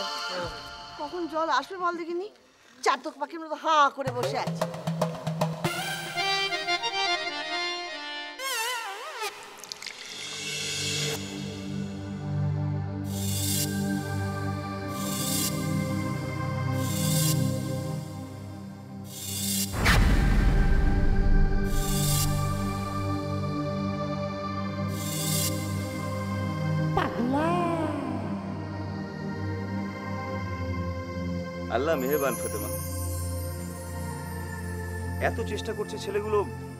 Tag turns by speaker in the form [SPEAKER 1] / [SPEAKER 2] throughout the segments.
[SPEAKER 1] কখন জল আসবে বল দেখিনি? চাতক পাখির মতো হাঁ করে বসে আছে।
[SPEAKER 2] আল্লাহ মেহেরবান ফাতেমা, এত চেষ্টা করছে ছেলেগুলো,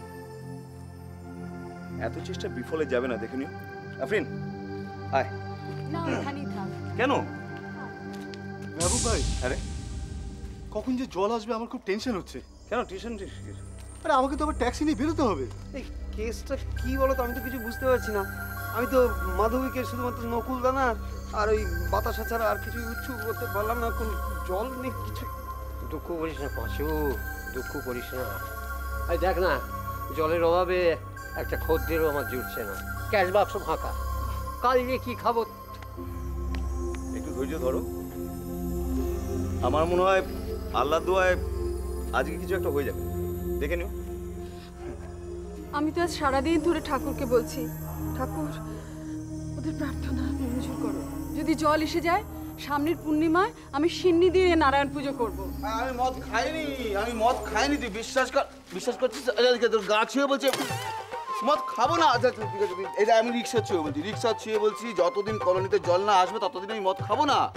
[SPEAKER 2] এত চেষ্টা বিফলে যাবে না, দেখে নিও। আফরিন আয়।
[SPEAKER 3] না এখানেই থাক।
[SPEAKER 2] কেন?
[SPEAKER 4] মেহবুব ভাই,
[SPEAKER 2] আরে
[SPEAKER 4] কখন যে জল আসবে আমার খুব টেনশন হচ্ছে।
[SPEAKER 2] কেন টিউশন?
[SPEAKER 4] আরে আমাকে তো আবার ট্যাক্সি নিয়ে বেরোতে হবে।
[SPEAKER 5] এই কেসটা কি বলো তো, আমি তো কিছু বুঝতে পারছি না। আমি তো মাধবীকে শুধুমাত্র নকুল দানা আর ওই বাতাসা ছাড়া আর কিছু উৎসু করতে পারলাম না। কোন জল নেই, কিছু।
[SPEAKER 6] দুঃখ করিস না পাঁচু, দুঃখ করিস না। এই দেখ না, জলের অভাবে একটা খদ্দেরও আমার জুটছে না, ক্যাশ বাক্স ফাঁকা। কাল যে কি খাবো।
[SPEAKER 2] একটু ধৈর্য ধরো, আমার মনে হয় আল্লাহ দোয়ায় আজকে কিছু একটা হয়ে যাবে, দেখে নিও।
[SPEAKER 3] আমি তো আজ সারাদিন ধরে ঠাকুরকে বলছি, ঠাকুর ওদের প্রার্থনা মঞ্জুর করো। যদি জল এসে যায়, সামনের পূর্ণিমায় আমি সিন্নি দিয়ে নারায়ণ পুজো করব।
[SPEAKER 7] আমি মদ খাইনি, তুই বিশ্বাস করছিস? তোর গা ছুঁয়ে বলছে মদ খাবো না। আচ্ছা ঠিক আছে, এই আমি রিক্সা ছুঁয়ে বলছি যতদিন কলোনিতে জল না আসবে ততদিন আমি মদ খাবো না।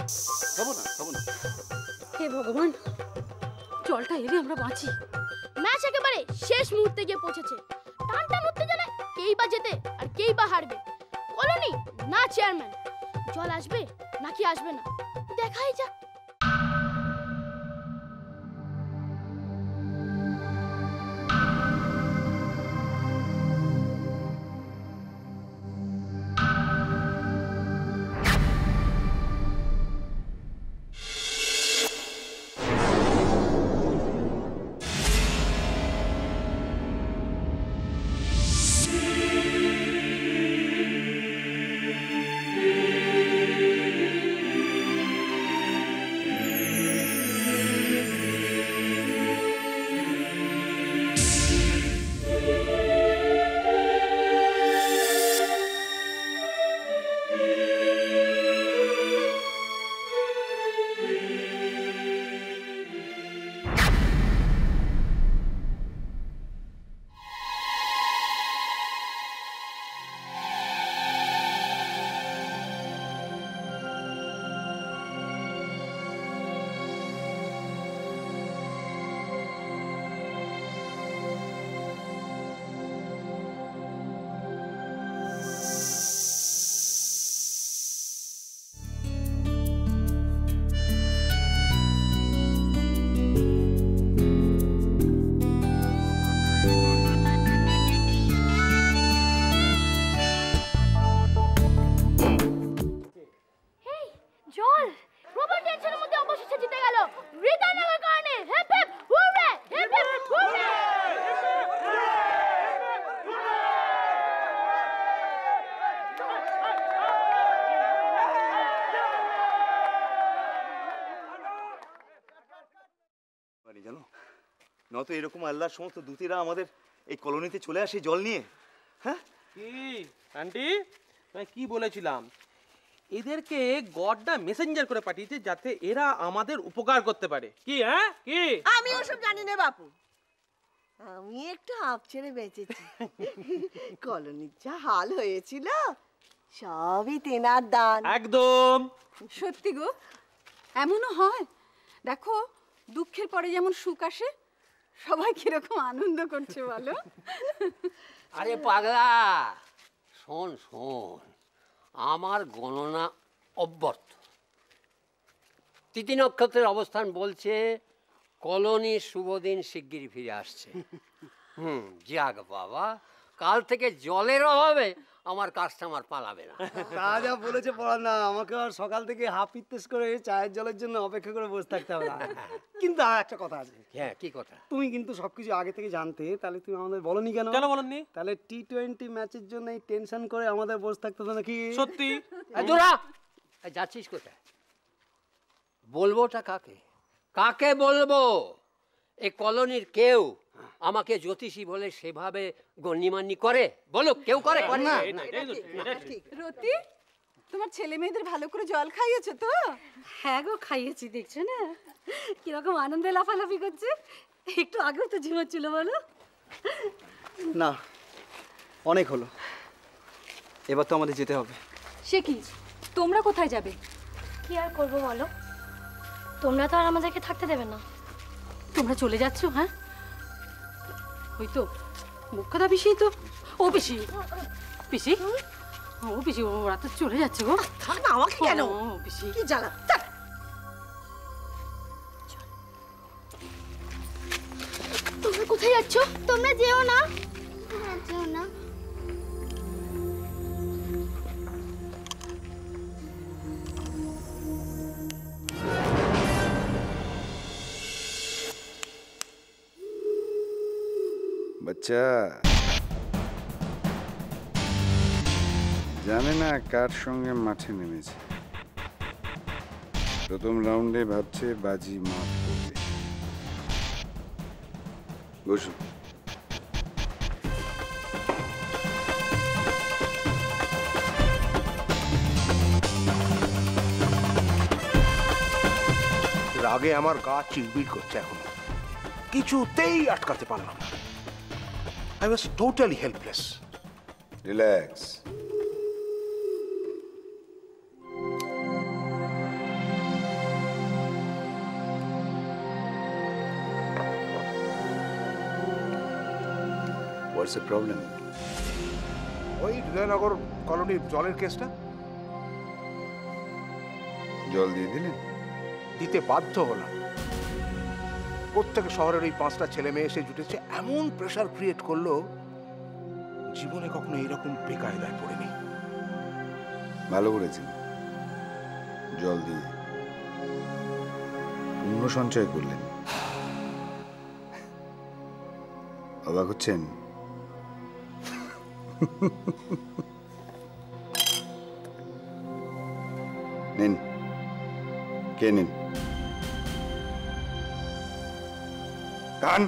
[SPEAKER 3] হে ভগবান, জলটা এলে আমরা বাঁচি।
[SPEAKER 8] ম্যাচ একেবারে শেষ মুহূর্তে গিয়ে পৌঁছেছে। টানটান উত্তেজনায় কেই বা জেতে আর কেই বা হারবে, কলোনি না চেয়ারম্যান। জল আসবে নাকি আসবে না দেখাই যাক।
[SPEAKER 2] জানো, নয়তো এরকম আল্লাহর সমস্ত দূতেরা আমাদের এই কলোনিতে চলে আসে জল নিয়ে। হ্যাঁ
[SPEAKER 9] কি আন্টি, আমি কি বলেছিলাম, এদেরকে গডটা মেসেঞ্জার করে পাঠিয়েছে যাতে এরা আমাদের উপকার করতে পারে। কি হ্যাঁ কি?
[SPEAKER 1] আমি ওসব জানি না বাপু, আমি একটু হাঁপ ছেড়ে বেঁচেছি। কলোনির যা হাল হয়েছিল সবই তেনার দান।
[SPEAKER 9] একদম
[SPEAKER 3] সত্যি গো, এমনও হয়। দেখো, দুঃখের পরে যেমন সুখ আসে, সবাই কিরকম আনন্দ করছে বলো।
[SPEAKER 6] আরে পাগলা, শোন শোন, আমার গণনা অব্যর্থ। তিথি নক্ষত্রের অবস্থান বলছে কলোনির শুভদিন শিগগিরই ফিরে আসছে। যাক বাবা, কাল থেকে জলের অভাবে আমার কাস্টমার পালাবে না।
[SPEAKER 5] তা যা বলেছে পড়ার না, আমাকে আর সকাল থেকে হাপিত্তেস করে চায়ের জলের জন্য অপেক্ষা করে বসে থাকতে হবে না। কিন্তু আর একটা কথা আছে।
[SPEAKER 6] হ্যাঁ, কি কথা?
[SPEAKER 5] তুমি কিন্তু সবকিছু আগে থেকে জানতে, তাহলে তুমি আমাদের বলনি কেন?
[SPEAKER 9] কেন বলেননি?
[SPEAKER 5] তাহলে টি-20 ম্যাচের জন্য এই টেনশন করে আমাদের বসে থাকতে তো নাকি?
[SPEAKER 9] সত্যি
[SPEAKER 6] দূরা যাচ্ছিস কোথায়? বলবোটা কাকে? কাকে বলবো? এই কলোনির কেউ আমাকে জ্যোতিষী বলে সেভাবে গণ্যমান্য করে? বলো, কেউ করে?
[SPEAKER 5] না।
[SPEAKER 3] রতি, তোমার ছেলে মেয়েদের ভালো করে জল খাইয়েছো তো?
[SPEAKER 10] হ্যাঁ গো, খাইয়েছি। দেখছো না কিরকম আনন্দে লাফালাফি করছে? একটু আগেও তো ঝিমাচ্ছিল, বলো।
[SPEAKER 5] না, অনেক হলো, এবার তো আমাদের যেতে হবে।
[SPEAKER 3] সে কি, তোমরা কোথায় যাবে?
[SPEAKER 8] কি আর করবো বলো, তোমরা তো আর আমাদেরকে থাকতে দেবে না।
[SPEAKER 10] তোমরা চলে যাচ্ছ? হ্যাঁ, ওই তো মুখ্যদা পিসি তো। ও পিসি, পিসি, ও পিসি, ওরা তো চলে যাচ্ছে গো।
[SPEAKER 1] থাক না, আমাকে কেন?
[SPEAKER 10] ও পিসি,
[SPEAKER 1] কি জ্বালা, থাক।
[SPEAKER 8] তোমরা কোথায় যাচ্ছ? তোমরা যেও না, যেও না।
[SPEAKER 11] বাচ্চা জানে না কার সঙ্গে মাঠে নেমেছে। প্রথম রাউন্ডে ভাবছে বাজি মাফ করবে। বসুন।
[SPEAKER 12] রাগে আমার গা চিড়বিড় করছে এখনো, কিছুতেই আটকাতে পারলাম না। I was totally helpless.
[SPEAKER 11] Relax. What's the problem?
[SPEAKER 12] ওই হৃদয়নগর কলোনির জলের কেসটা
[SPEAKER 11] জল দিয়ে দিলেন?
[SPEAKER 12] দিতে বাধ্য হলাম। প্রত্যেক শহরের ওই 5টা ছেলে মেয়ে এসে জুটেছে, এমন প্রেসার ক্রিয়েট করলো, জীবনে কখনো এরকম বেকায়দায় পড়েনি।
[SPEAKER 11] ভালো করেছেন, জল দিয়ে পুণ্য সঞ্চয় করলেন। অবাক হচ্ছেন? নিন, কে নিন? কান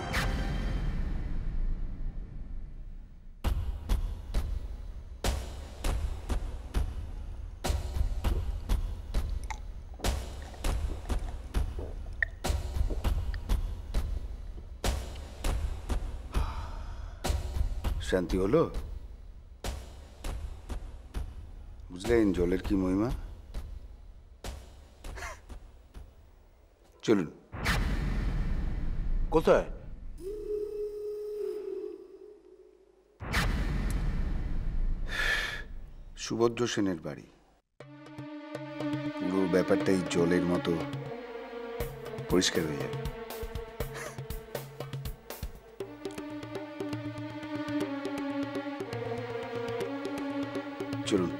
[SPEAKER 11] শান্তি হলো? বুঝলেন জলের কি মহিমা? চলুন।
[SPEAKER 12] কোথায়?
[SPEAKER 11] সুভদ্র সেনের বাড়ি। পুরো ব্যাপারটাই জলের মতো পরিষ্কার হয়ে যাবে। চলুন।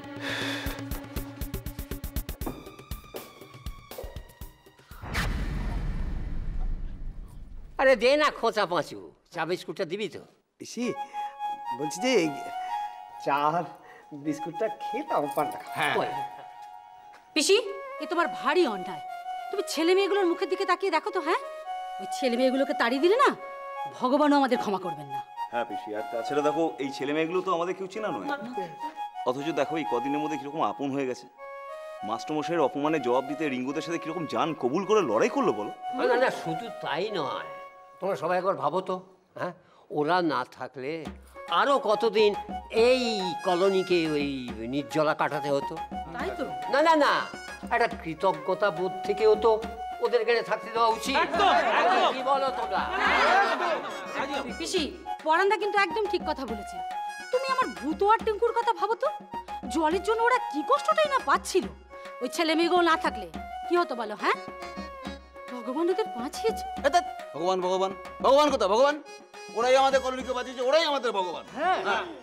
[SPEAKER 6] আরে দে না খোঁচা পাঁচু, চা বিস্কুটটা দিবি তো?
[SPEAKER 5] পিসি, বলছি যে চা আর বিস্কুটটা খেয়ে তাও পান্তা।
[SPEAKER 12] হ্যাঁ,
[SPEAKER 10] পিসি, এ তোমার ভারী অন্যায়। তুমি ছেলে মেয়েগুলোর মুখের দিকে তাকিয়ে দেখো তো। হ্যাঁ, ওই ছেলে মেয়েগুলোকে তাড়িয়ে দিলে না, ভগবানও আমাদের ক্ষমা করবেন না।
[SPEAKER 2] হ্যাঁ পিসি, আর তাছাড়া দেখো এই ছেলে মেয়েগুলো তো আমাদের কেউ চেনা নয়, অথচ দেখো এই কদিনের মধ্যে কিরকম আপন হয়ে গেছে। মাস্টারমশাইয়ের অপমানে জবাব দিতে রিঙ্গুদের সাথে কিরকম জান কবুল করে লড়াই করলো বলো।
[SPEAKER 6] না না, শুধু তাই নয়, তোমরা সবাই একবার ভাবো তো, হ্যাঁ, ওরা না থাকলে আরো কতদিন এই কলোনিকে ওই নির্জলা কাটাতে হতো।
[SPEAKER 10] তাই তো।
[SPEAKER 6] না না না, একটা কৃতজ্ঞতা বোধ থেকেও তো ওদের এখানে থাকতে দেওয়া উচিত। কি বলো তোমরা?
[SPEAKER 10] পিসি, পরান্দা কিন্তু একদম ঠিক কথা বলেছে। তুমি আমার ভূত আর টিঙ্কুর কথা ভাবো তো। জলের জন্য ওরা কি কষ্টটাই না পাচ্ছিল। ওই ছেলে মেয়েগুলো না থাকলে কি হতো বলো? হ্যাঁ, ভগবান ওদের বাঁচিয়েছে।
[SPEAKER 7] ভগবান ভগবান ভগবান কোথা? ভগবান ওরাই আমাদের কলোনিকে বাঁচিয়েছে, ওরাই আমাদের ভগবান।
[SPEAKER 6] হ্যাঁ,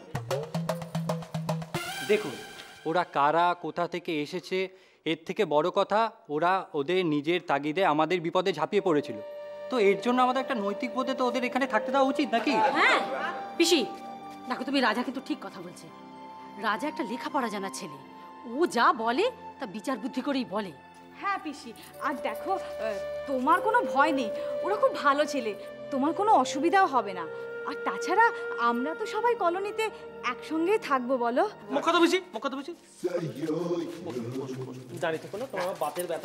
[SPEAKER 13] দেখুন, ওরা কারা, কোথা থেকে এসেছে, এর থেকে বড় কথা ওরা ওদের নিজের তাগিদে আমাদের বিপদে ঝাঁপিয়ে পড়েছিল। তো এর জন্য আমাদের একটা নৈতিক বোধে তো ওদের এখানে থাকতে দেওয়া উচিত নাকি?
[SPEAKER 10] হ্যাঁ পিসি, দেখো তুমি, রাজা কিন্তু ঠিক কথা বলছে। রাজা একটা লেখাপড়া জানা ছেলে, ও যা বলে তা বিচার বুদ্ধি করেই বলে। হ্যাঁ পিসি, আর দেখো তোমার কোনো ভয় নেই, ওরা খুব ভালো ছেলে, তোমার কোনো অসুবিধাও হবে না। আর তাছাড়া আমরা তো সবাই কলোনিতে একসঙ্গেই থাকবো, বলো?
[SPEAKER 9] মুখ্যত বুঝি দাঁড়িয়ে থাকো না, তোমার বাতের ব্যথা।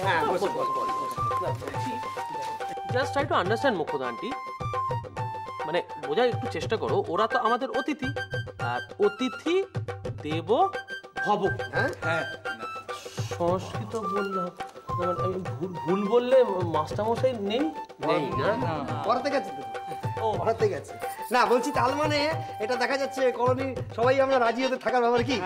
[SPEAKER 9] জাস্ট ট্রাই টু আন্ডারস্ট্যান্ড মুখ্যদা আন্টি, মানে বোঝার একটু চেষ্টা করো, ওরা তো আমাদের অতিথি, আর অতিথি দেব ভব। হ্যাঁ সংস্কৃত বললাম, আমি ভুল বললে মাস্টারমশাই নেই
[SPEAKER 6] না
[SPEAKER 5] পড়াতে গেছে তো, পড়াতে গেছে না বলছি, তার মানে এটা দেখা যাচ্ছে কলোনি সবাই আমরা রাজি হতে থাকার ব্যাপার কি?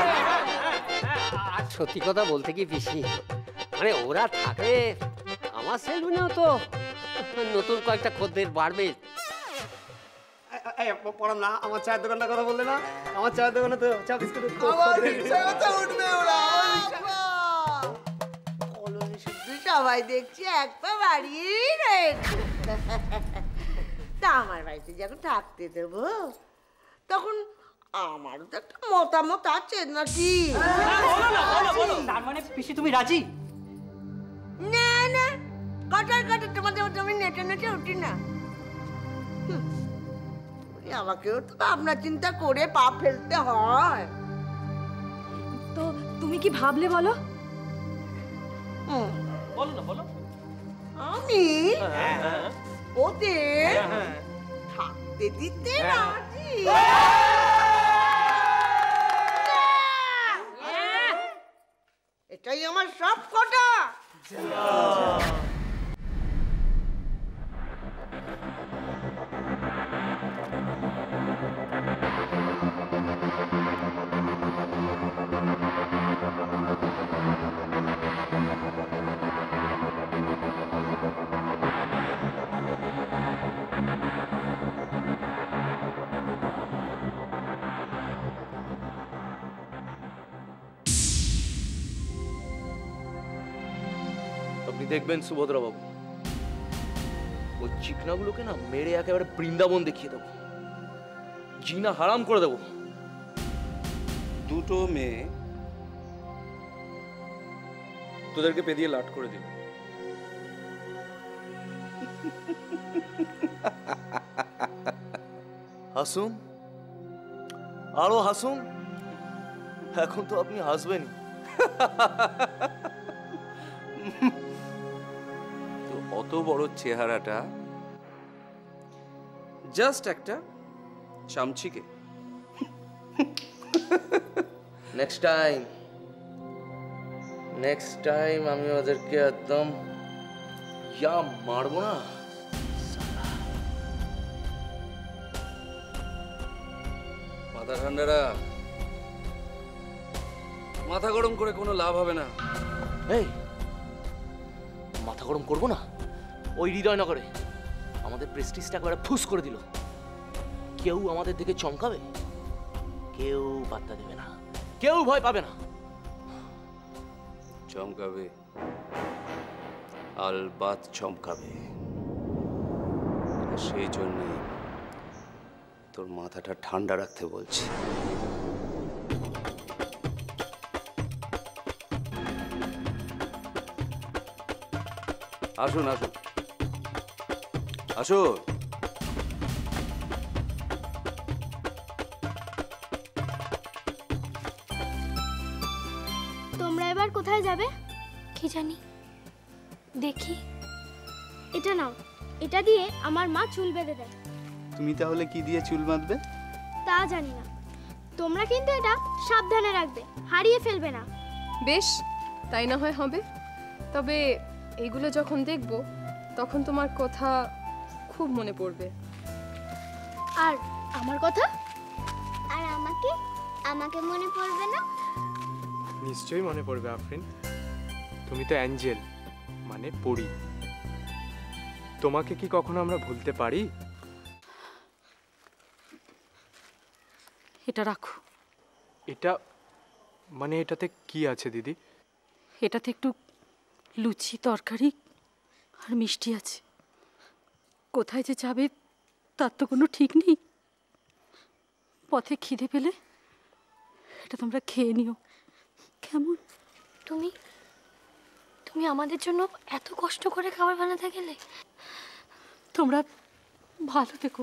[SPEAKER 6] আর সত্যি কথা বলতে কি পিসি, মানে ওরা থাকলে আমার সেলুনেও তো নতুন কয়েকটা খদ্দের বাড়বে।
[SPEAKER 5] পড়াম না, আমার চায়ের দোকানটার কথা বললে না, আমার চায়ের দোকানে তো চা বিস্কুট
[SPEAKER 1] কলোনি শুধু সবাই দেখছি এক পা বাড়িয়েই রয়েছে। তা আমার বাড়িতে যখন থাকতে দেবো তখন আমারও তো একটা মতামত আছে নাকি?
[SPEAKER 13] তার মানে পিসি তুমি রাজি?
[SPEAKER 1] না না, কটার তোমাদের মতো আমি নেটে নেটে উঠি না। আমাকেও তো ভাবনা চিন্তা করে পা ফেলতে হয়।
[SPEAKER 10] তো তুমি কি ভাবলে বলো?
[SPEAKER 9] বলো না, বলো।
[SPEAKER 1] আমি ওদের থাকতে দিতে রাজি। এটাই আমার সব কথা।
[SPEAKER 14] আপনি দেখবেন সুভদ্রা বাবু, ওই চিকনাগুলোকে না মেরে একেবারে বৃন্দাবন দেখিয়ে দেবো, জিনা হারাম করে দেবো।
[SPEAKER 2] দুটো মেয়ে তোদেরকে পেদিয়ে লাট করে দিল।
[SPEAKER 14] হাসুন, আরো হাসুন, এখন তো আপনি হাসবেনই।
[SPEAKER 2] তো অত বড় চেহারাটা জাস্ট একটা চামচিকে।
[SPEAKER 14] নেক্সট টাইম আমি ওদেরকে একদম ইয়া মারবো না।
[SPEAKER 2] মাথা ঠান্ডারা, মাথা গরম করে কোনো লাভ হবে না।
[SPEAKER 14] এই মাথা গরম করবো না, ওই হৃদয়নগরে আমাদের প্রেস্টিজটা একবারে ফুস করে দিল। কেউ আমাদের দিকে চমকাবে, কেউ পাত্তা দেবে না, কেউ ভয় পাবে না।
[SPEAKER 2] চমকাবে, আলবাত চমকাবে। সেই জন্য তোর মাথাটা ঠান্ডা রাখতে বলছি। আসুন আসুন আসুন।
[SPEAKER 8] তোমরা এবার কোথায় যাবে? কি জানি, দেখি। এটা নাও, এটা দিয়ে আমার মা চুল বেঁধে দেয়।
[SPEAKER 7] তুমি তাহলে কি দিয়ে চুল বাঁধবে?
[SPEAKER 8] তা জানি না, তোমরা কিন্তু এটা সাবধানে রাখবে, হারিয়ে ফেলবে না।
[SPEAKER 3] বেশ, তাই না হয় হবে। তবে এইগুলো যখন দেখব তখন তোমার কথা খুব মনে পড়বে।
[SPEAKER 8] আর আমার কথা?
[SPEAKER 15] আর আমাকে মনে পড়বে না?
[SPEAKER 16] নিশ্চয়ই মনে পড়বে আফরিন, তুমি তো অ্যাঞ্জেল, মানে পড়ি। তোমাকে কি কখনো আমরা ভুলতে পারি?
[SPEAKER 10] এটা রাখো।
[SPEAKER 16] এটা মানে এটাতে কি আছে দিদি?
[SPEAKER 10] এটাতে একটু লুচি, তরকারি আর মিষ্টি আছে। কোথায় যে যাবে তার তো কোনো ঠিক নেই। পথে খিদে পেলে এটা তোমরা খেয়ে নিও, কেমন?
[SPEAKER 8] তুমি
[SPEAKER 17] তুমি আমাদের জন্য এত কষ্ট করে খাবার বানাতে গেলে?
[SPEAKER 10] তোমরা ভালো থেকো।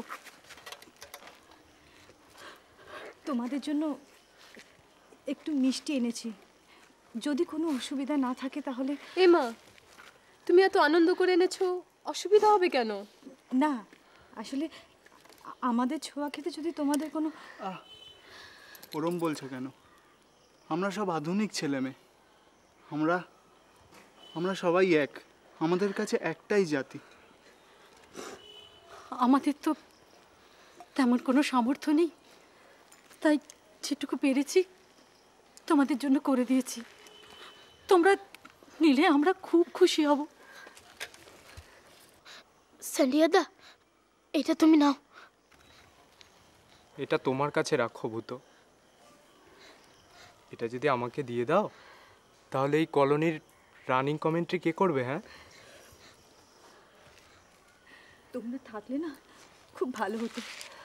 [SPEAKER 10] তোমাদের জন্য একটু মিষ্টি এনেছি, যদি কোনো অসুবিধা না থাকে তাহলে।
[SPEAKER 3] মা, তুমি এত আনন্দ করে এনেছো, অসুবিধা হবে কেন?
[SPEAKER 10] না, আসলে আমাদের ছোঁয়া খেতে যদি তোমাদের কোনো।
[SPEAKER 4] ওরম বলছো কেন? আমরা সব আধুনিক ছেলে মেয়ে, আমরা সবাই এক, আমাদের কাছে একটাই জাতি।
[SPEAKER 10] আমাদের তো তেমন কোনো সামর্থ্য নেই, তাই যেটুকু পেরেছি তোমাদের জন্য করে দিয়েছি। তোমরা নিলে আমরা খুব খুশি হব।
[SPEAKER 8] সালিয়াদা, এটা তুমি নাও।
[SPEAKER 16] এটা তোমার কাছে রাখো ভূত। এটা যদি আমাকে দিয়ে দাও তাহলে এই কলোনির রানিং কমেন্ট্রি কে করবে? হ্যাঁ,
[SPEAKER 10] তোমরা থাকলে না খুব ভালো হতো।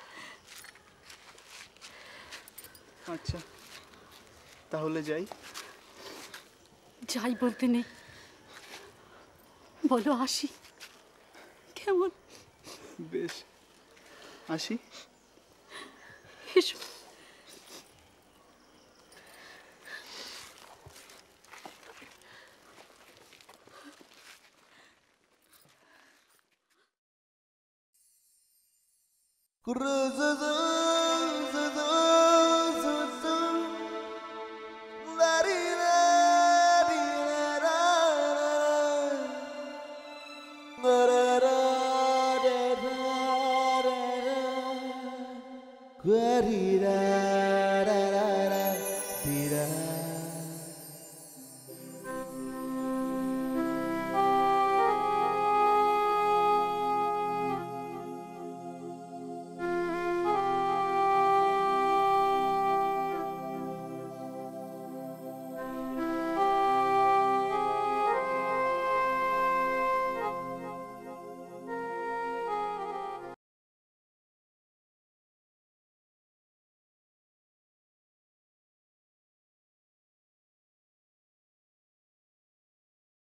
[SPEAKER 4] আচ্ছা, তাহলে যাই।
[SPEAKER 10] যাই বলতে নেই, বলো আসি। কেমন?
[SPEAKER 4] বেশ, আসি।
[SPEAKER 10] এসো।
[SPEAKER 18] Cruza